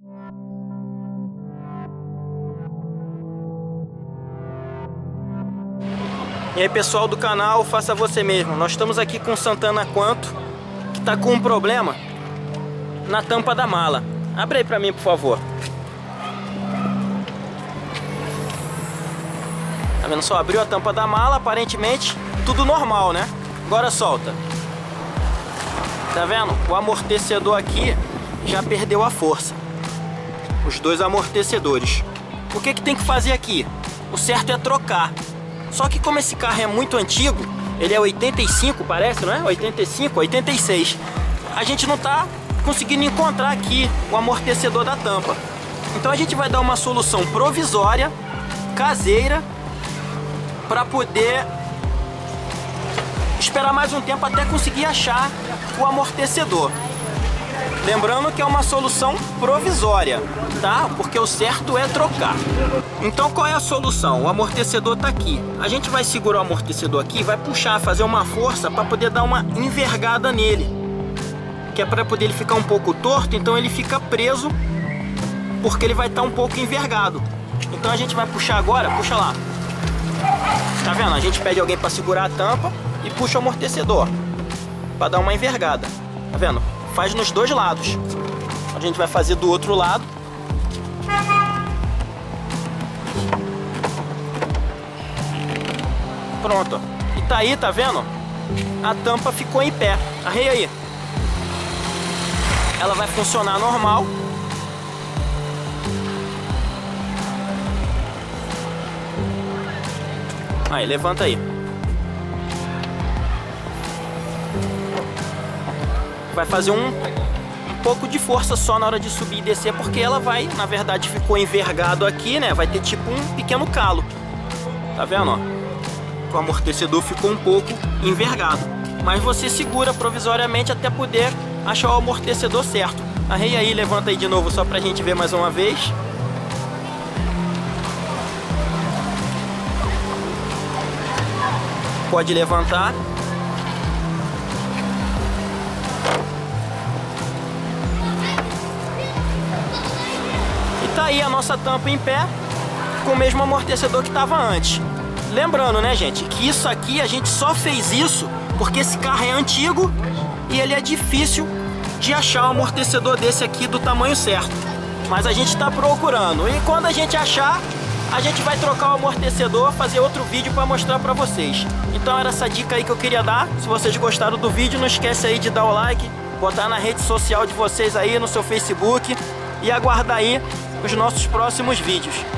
E aí, pessoal do canal, faça você mesmo. Nós estamos aqui com o Santana Quanto, que está com um problema na tampa da mala. Abre aí para mim, por favor. Tá vendo só? Abriu a tampa da mala, aparentemente tudo normal, né? Agora solta. Tá vendo? O amortecedor aqui já perdeu a força. Os dois amortecedores. O que tem que fazer aqui? O certo é trocar. Só que como esse carro é muito antigo, ele é 85, parece, não é? 85, 86. A gente não tá conseguindo encontrar aqui o amortecedor da tampa. Então a gente vai dar uma solução provisória, caseira, para poder esperar mais um tempo até conseguir achar o amortecedor. Lembrando que é uma solução provisória, tá? Porque o certo é trocar. Então qual é a solução? O amortecedor tá aqui. A gente vai segurar o amortecedor aqui, vai puxar, fazer uma força para poder dar uma envergada nele. Que é para poder ele ficar um pouco torto, então ele fica preso, porque ele vai estar um pouco envergado. Então a gente vai puxar agora, puxa lá. Tá vendo? A gente pede alguém para segurar a tampa e puxa o amortecedor para dar uma envergada. Tá vendo? Faz nos dois lados. A gente vai fazer do outro lado. Pronto. E tá aí, tá vendo? A tampa ficou em pé. Arreia aí. Ela vai funcionar normal. Aí, levanta aí. Vai fazer um pouco de força só na hora de subir e descer, porque ela vai, na verdade, ficou envergado aqui, né? Vai ter tipo um pequeno calo. Tá vendo, ó? O amortecedor ficou um pouco envergado. Mas você segura provisoriamente até poder achar o amortecedor certo. Arreia aí, levanta aí de novo só pra gente ver mais uma vez. Pode levantar. E tá aí a nossa tampa em pé, com o mesmo amortecedor que estava antes. Lembrando, né, gente, que isso aqui a gente só fez isso porque esse carro é antigo e ele é difícil de achar um amortecedor desse aqui do tamanho certo. Mas a gente está procurando. E quando a gente achar, a gente vai trocar o amortecedor, fazer outro vídeo para mostrar para vocês. Então era essa dica aí que eu queria dar. Se vocês gostaram do vídeo, não esquece aí de dar o like, botar na rede social de vocês aí, no seu Facebook, e aguardar aí os nossos próximos vídeos.